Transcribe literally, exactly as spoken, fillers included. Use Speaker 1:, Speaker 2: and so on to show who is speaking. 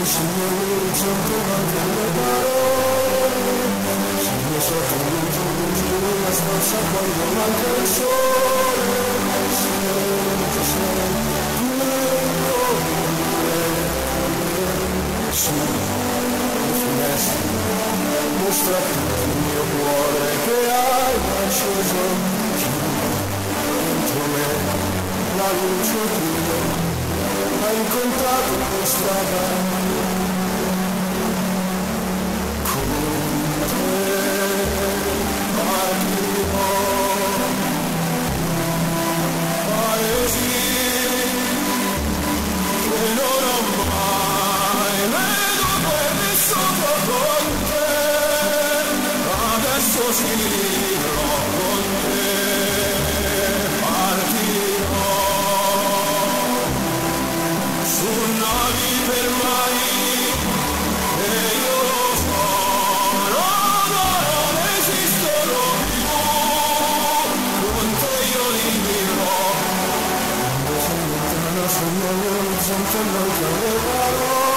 Speaker 1: sogno l'orizzonte manca le parole, sogno sotto l'orizzonte la stanza quando manca il sole, sento sempre sulle finestre, mostra tutto il mio cuore che hai acceso, dentro me la luce tua. Hai incontrato questa donna con te partirò paesi che non ho mai veduto e vissuto con te, adesso scriverò con te partirò su navi per mari e io lo so, no, no, non esistono più, con te io li vivrò. Sogno l'orizzonte manca le parole.